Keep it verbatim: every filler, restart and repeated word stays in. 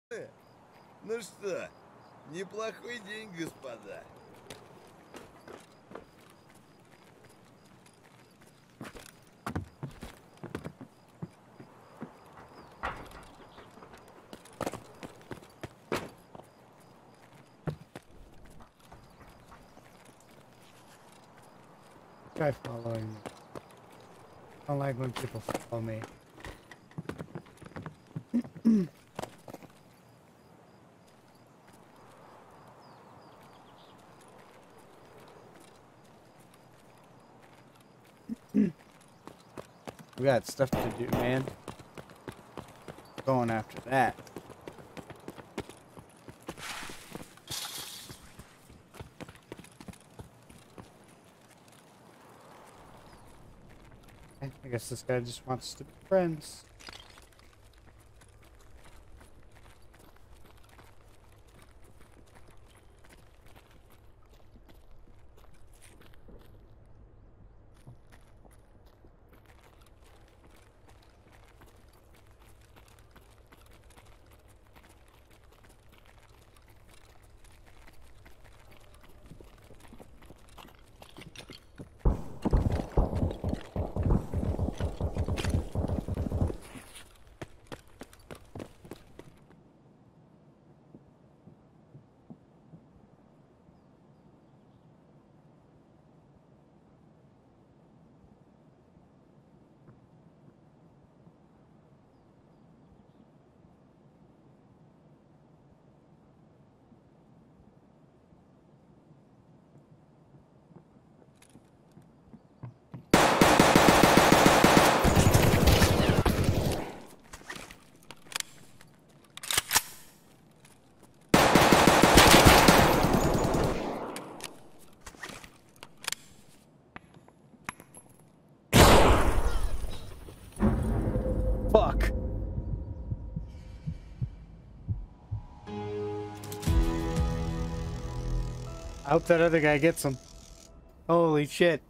Ну что, неплохой день, господа. Try following me. I don't like when people follow me. We got stuff to do, man. Going after that. I guess this guy just wants to be friends. Fuck. I hope that other guy gets him. Holy shit.